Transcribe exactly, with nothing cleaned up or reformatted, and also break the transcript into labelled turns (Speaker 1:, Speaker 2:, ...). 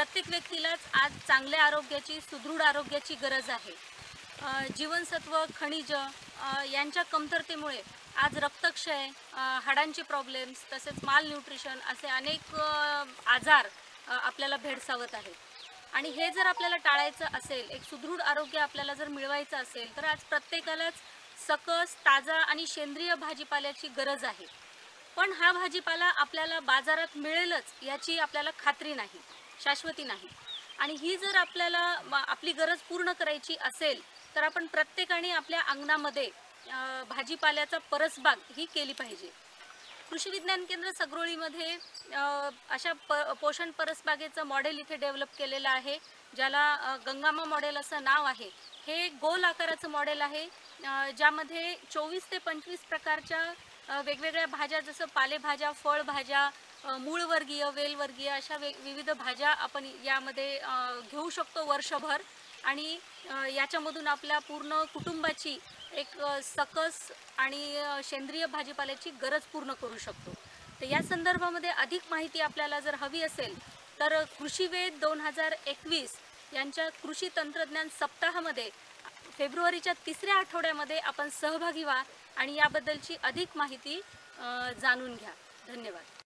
Speaker 1: प्रत्येक व्यक्तीलाच आज चांगल्या आरोग्याची, सुदृढ आरोग्याची गरज आहे। जीवनसत्व, खनिज यांच्या कमतरतेमुळे आज रक्तक्षय, हाडांचे प्रॉब्लेम्स, तसेच माल न्यूट्रिशन असे अनेक आजार आपल्याला भेडसावत आहेत। आणि हे जर आपल्याला टाळायचं असेल, एक सुदृढ आरोग्य आपल्याला जर मिळवायचं असेल, तर आज प्रत्येकालाच सकस, ताजा आणि सेंद्रिय भाजीपाल्याची गरज आहे। पण हा भाजीपाला आपल्याला बाजारात मिळेलच याची आपल्याला खात्री नाही, शाश्वती नाही। आणि ही जर आपल्याला आपली गरज पूर्ण करायची असेल, तर आपण प्रत्येकाने आपल्या अंगणामध्ये भाजीपाल्याचा परसबाग ही केली पाहिजे। कृषी विज्ञान केंद्र सगरोळीमध्ये अशा प पोषण परसबागेचं मॉडेल इथे डेव्हलप केलेलं आहे, ज्याला गंगामा मॉडेल असं नाव आहे। हे गोल आकाराचं मॉडेल आहे, ज्यामध्ये चोवीस ते पंचवीस प्रकारच्या वेगवेगळ्या भाज्या, जसं पालेभाज्या, फळभाज्या, मूळवर्गीय, वेलवर्गीय अशा वे विविध भाज्या आपण यामध्ये घेऊ शकतो वर्षभर। आणि याच्यामधून आपल्या पूर्ण कुटुंबाची एक सकस आणि सेंद्रिय भाजीपाल्याची गरज पूर्ण करू शकतो। तर या संदर्भामध्ये अधिक माहिती आपल्याला जर हवी असेल, तर कृषीवेद दोन हजार एकवीस यांच्या कृषी तंत्रज्ञान सप्ताहामध्ये फेब्रुवारीच्या तिसऱ्या आठवड्यामध्ये आपण सहभागी व्हा आणि याबद्दलची अधिक माहिती जाणून घ्या। धन्यवाद।